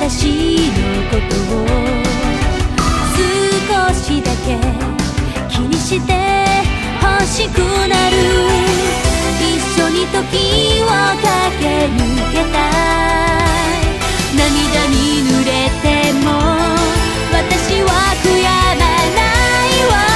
私のことを少しだけ気にして欲しくなる。一緒に時を駆け抜けたい。涙に濡れても私は悔やまないわ。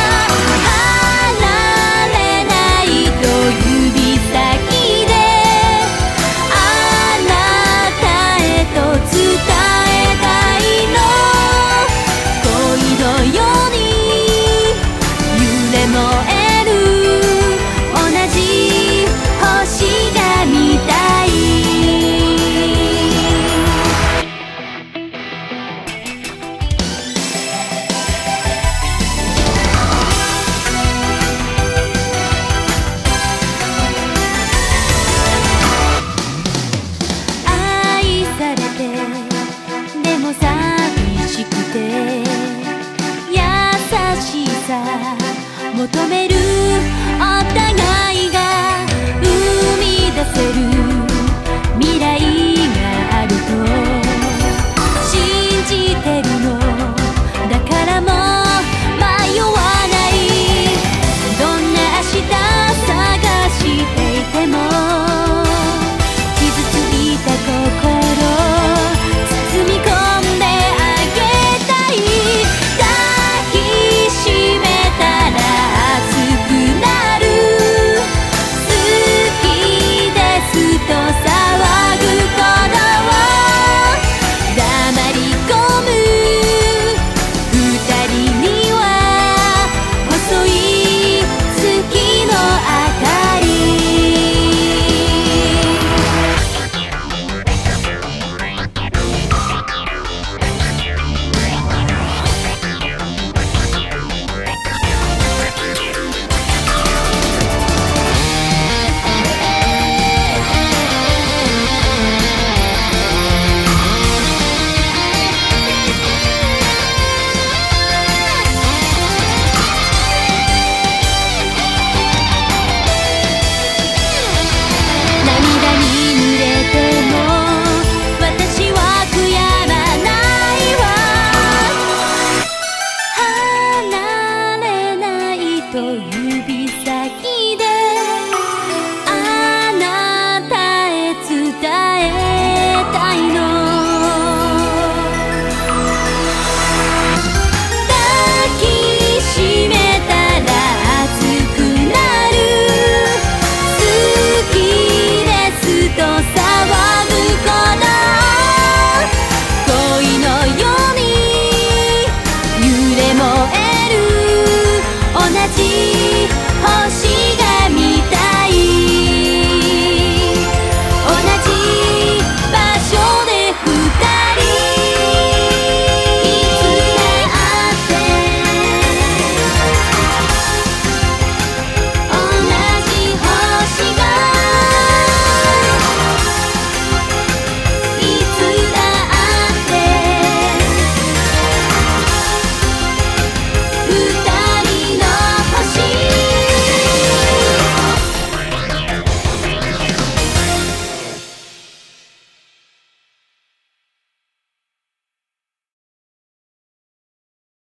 離れないと指先であなたへと伝えたいの。恋のように揺れ燃える同じ星が見たい。愛されてでも寂しくて優しさ求めるお互いが生み出せる